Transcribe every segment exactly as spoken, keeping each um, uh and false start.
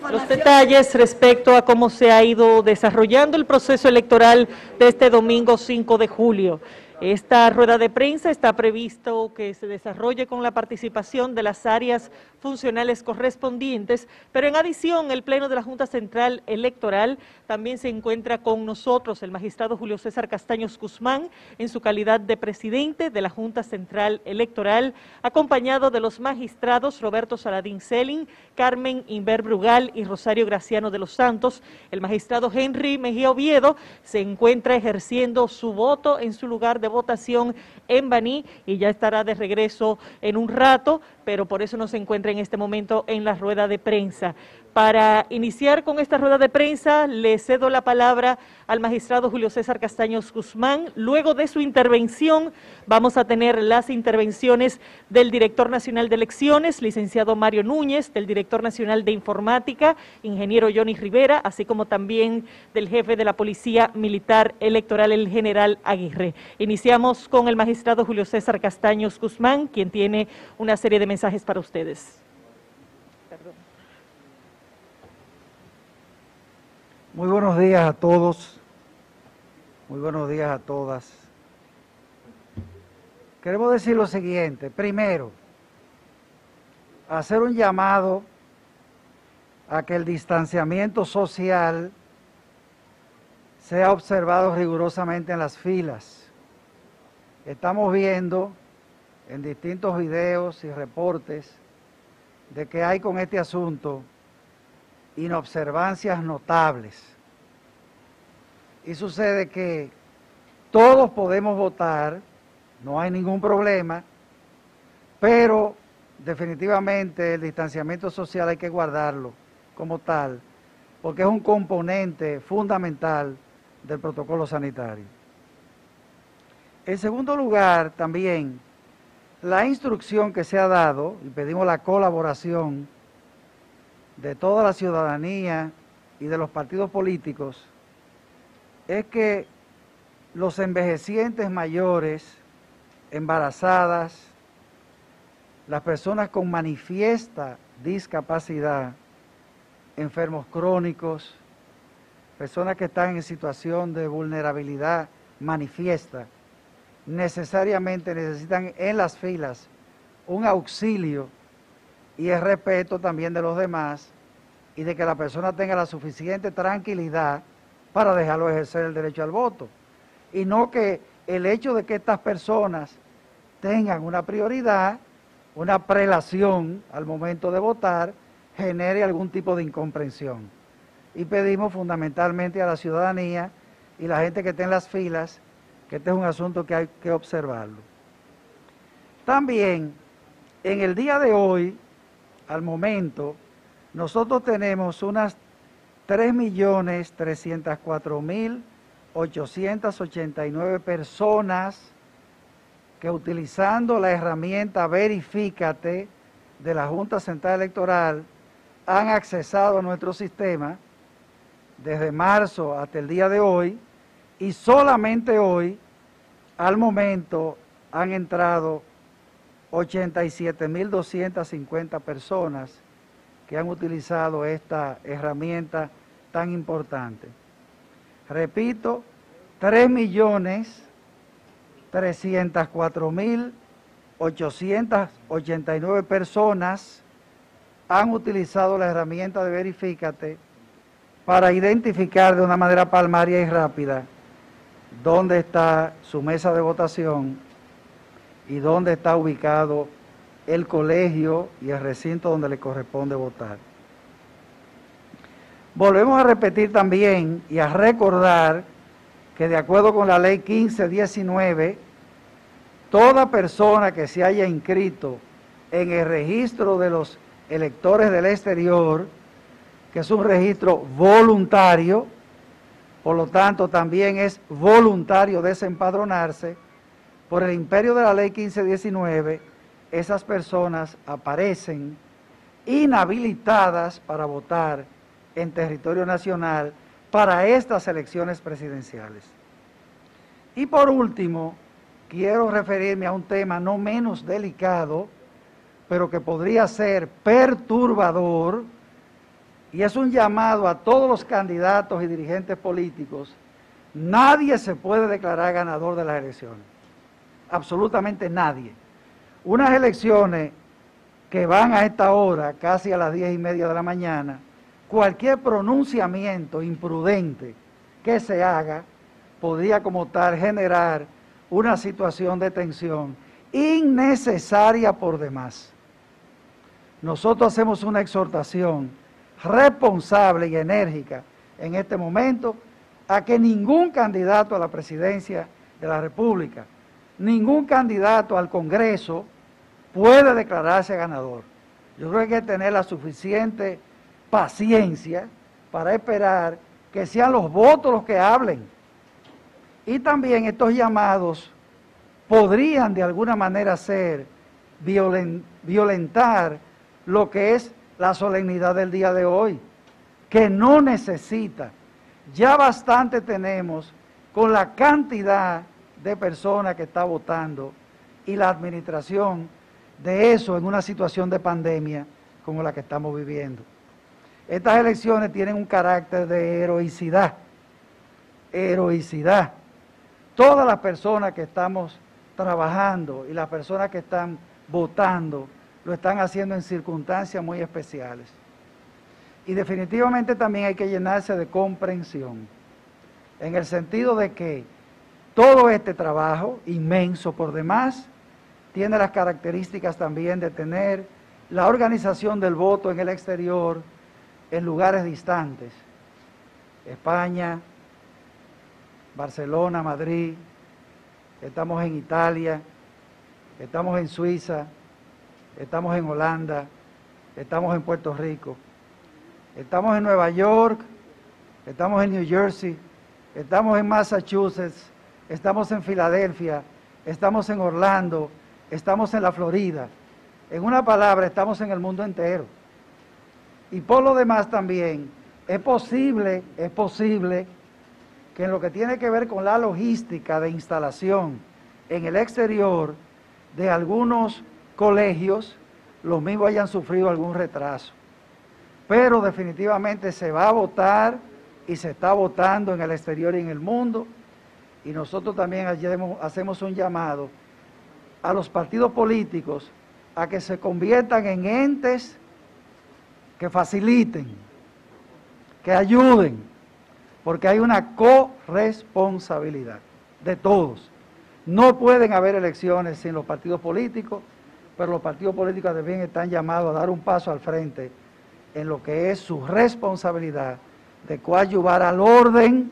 los detalles respecto a cómo se ha ido desarrollando el proceso electoral de este domingo cinco de julio. Esta rueda de prensa está previsto que se desarrolle con la participación de las áreas funcionales correspondientes, pero en adición el Pleno de la Junta Central Electoral también se encuentra con nosotros el magistrado Julio César Castaños Guzmán en su calidad de presidente de la Junta Central Electoral, acompañado de los magistrados Roberto Saladín Celin, Carmen Inver Brugal y Rosario Graciano de los Santos. El magistrado Henry Mejía Oviedo se encuentra ejerciendo su voto en su lugar de votación en Baní y ya estará de regreso en un rato, pero por eso no se encuentra en este momento en la rueda de prensa. Para iniciar con esta rueda de prensa, le cedo la palabra al magistrado Julio César Castaños Guzmán. Luego de su intervención, vamos a tener las intervenciones del director nacional de elecciones, licenciado Mario Núñez, del director nacional de informática, ingeniero Johnny Rivera, así como también del jefe de la Policía Militar Electoral, el general Aguirre. Iniciamos con el magistrado Julio César Castaños Guzmán, quien tiene una serie de mensajes para ustedes. Perdón. Muy buenos días a todos, muy buenos días a todas. Queremos decir lo siguiente: primero, hacer un llamado a que el distanciamiento social sea observado rigurosamente en las filas. Estamos viendo en distintos videos y reportes de que hay con este asunto inobservancias notables. Y sucede que todos podemos votar, no hay ningún problema, pero definitivamente el distanciamiento social hay que guardarlo como tal, porque es un componente fundamental del protocolo sanitario. En segundo lugar, también, la instrucción que se ha dado, y pedimos la colaboración de toda la ciudadanía y de los partidos políticos, es que los envejecientes mayores, embarazadas, las personas con manifiesta discapacidad, enfermos crónicos, personas que están en situación de vulnerabilidad manifiesta, necesariamente necesitan en las filas un auxilio y el respeto también de los demás y de que la persona tenga la suficiente tranquilidad para dejarlo ejercer el derecho al voto. Y no que el hecho de que estas personas tengan una prioridad, una prelación al momento de votar, genere algún tipo de incomprensión. Y pedimos fundamentalmente a la ciudadanía y la gente que está en las filas que este es un asunto que hay que observarlo. También, en el día de hoy, al momento, nosotros tenemos unas tres millones trescientas cuatro mil ochocientas ochenta y nueve personas que, utilizando la herramienta Verifícate de la Junta Central Electoral, han accesado a nuestro sistema desde marzo hasta el día de hoy, y solamente hoy, al momento, han entrado ochenta y siete mil doscientas cincuenta personas que han utilizado esta herramienta tan importante. Repito, tres millones trescientas cuatro mil ochocientas ochenta y nueve personas han utilizado la herramienta de Verifícate para identificar de una manera palmaria y rápida dónde está su mesa de votación y dónde está ubicado el colegio y el recinto donde le corresponde votar. Volvemos a repetir también y a recordar que, de acuerdo con la ley quince diecinueve, toda persona que se haya inscrito en el registro de los electores del exterior, que es un registro voluntario, por lo tanto también es voluntario desempadronarse, por el imperio de la ley quince diecinueve, esas personas aparecen inhabilitadas para votar en territorio nacional para estas elecciones presidenciales. Y por último, quiero referirme a un tema no menos delicado, pero que podría ser perturbador y es un llamado a todos los candidatos y dirigentes políticos. Nadie se puede declarar ganador de las elecciones, absolutamente nadie. Unas elecciones que van a esta hora, casi a las diez y media de la mañana, cualquier pronunciamiento imprudente que se haga podría como tal generar una situación de tensión innecesaria por demás. Nosotros hacemos una exhortación responsable y enérgica en este momento a que ningún candidato a la presidencia de la República, ningún candidato al Congreso puede declararse ganador. Yo creo que hay que tener la suficiente paciencia para esperar que sean los votos los que hablen. Y también estos llamados podrían de alguna manera ser violen, violentar lo que es la solemnidad del día de hoy, que no necesita. Ya bastante tenemos con la cantidad de personas que está votando y la administración de eso en una situación de pandemia como la que estamos viviendo. Estas elecciones tienen un carácter de heroicidad, heroicidad. Todas las personas que estamos trabajando y las personas que están votando lo están haciendo en circunstancias muy especiales. Y definitivamente también hay que llenarse de comprensión, en el sentido de que todo este trabajo, inmenso por demás, tiene las características también de tener la organización del voto en el exterior, en lugares distantes. España, Barcelona, Madrid, estamos en Italia, estamos en Suiza, estamos en Holanda, estamos en Puerto Rico, estamos en Nueva York, estamos en New Jersey, estamos en Massachusetts, estamos en Filadelfia, estamos en Orlando, estamos en la Florida. En una palabra, estamos en el mundo entero. Y por lo demás también, es posible, es posible que en lo que tiene que ver con la logística de instalación en el exterior de algunos colegios, los mismos hayan sufrido algún retraso. Pero definitivamente se va a votar y se está votando en el exterior y en el mundo. Y nosotros también hacemos un llamado a los partidos políticos a que se conviertan en entes que faciliten, que ayuden, porque hay una corresponsabilidad de todos. No pueden haber elecciones sin los partidos políticos, pero los partidos políticos también están llamados a dar un paso al frente en lo que es su responsabilidad de coadyuvar al orden,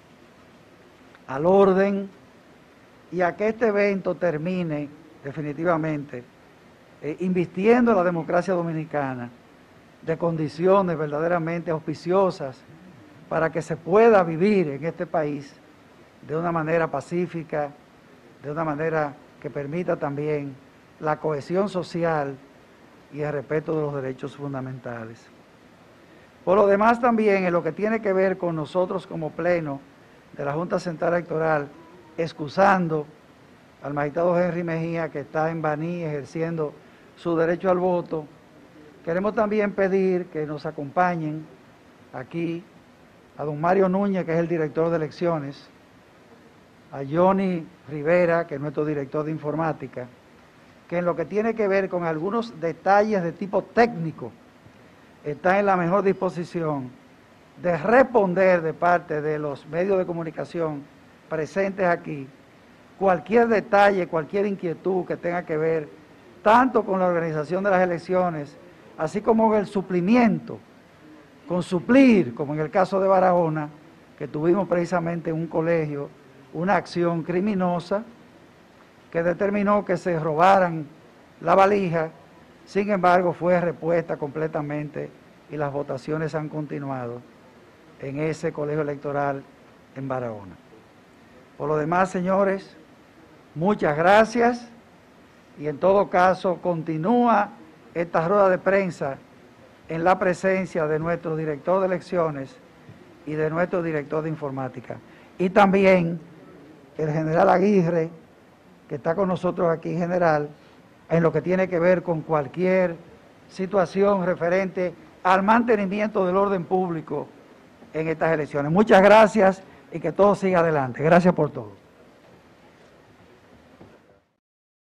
al orden, y a que este evento termine definitivamente eh, invirtiendo en la democracia dominicana de condiciones verdaderamente auspiciosas para que se pueda vivir en este país de una manera pacífica, de una manera que permita también la cohesión social y el respeto de los derechos fundamentales. Por lo demás también, en lo que tiene que ver con nosotros como pleno de la Junta Central Electoral, excusando al magistrado Henry Mejía, que está en Baní ejerciendo su derecho al voto, queremos también pedir que nos acompañen aquí a don Mario Núñez, que es el director de elecciones, a Johnny Rivera, que es nuestro director de informática, que en lo que tiene que ver con algunos detalles de tipo técnico, está en la mejor disposición de responder de parte de los medios de comunicación presentes aquí, cualquier detalle, cualquier inquietud que tenga que ver tanto con la organización de las elecciones, así como con el suplimiento, con suplir, como en el caso de Barahona, que tuvimos precisamente en un colegio una acción criminosa que determinó que se robaran la valija. Sin embargo, fue repuesta completamente y las votaciones han continuado en ese colegio electoral en Barahona. Por lo demás, señores, muchas gracias y en todo caso continúa esta rueda de prensa en la presencia de nuestro director de elecciones y de nuestro director de informática. Y también el general Aguirre, que está con nosotros aquí, general, en lo que tiene que ver con cualquier situación referente al mantenimiento del orden público en estas elecciones. Muchas gracias y que todo siga adelante. Gracias por todo.